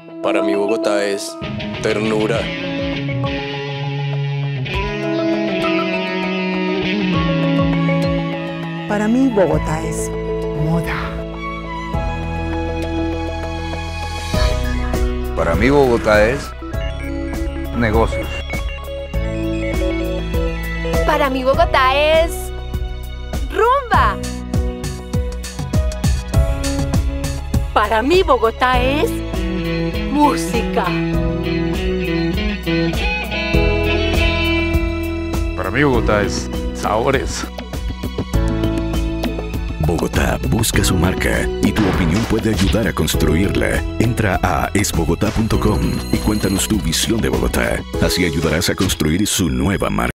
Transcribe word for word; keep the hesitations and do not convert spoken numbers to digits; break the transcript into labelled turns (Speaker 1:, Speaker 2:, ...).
Speaker 1: Para mí Bogotá es ternura.
Speaker 2: Para mí Bogotá es moda.
Speaker 3: Para mí Bogotá es negocios.
Speaker 4: Para mí Bogotá es rumba.
Speaker 5: Para mí Bogotá es música.
Speaker 6: Para mí Bogotá es sabores.
Speaker 7: Bogotá busca su marca y tu opinión puede ayudar a construirla. Entra a es bogotá punto com y cuéntanos tu visión de Bogotá. Así ayudarás a construir su nueva marca.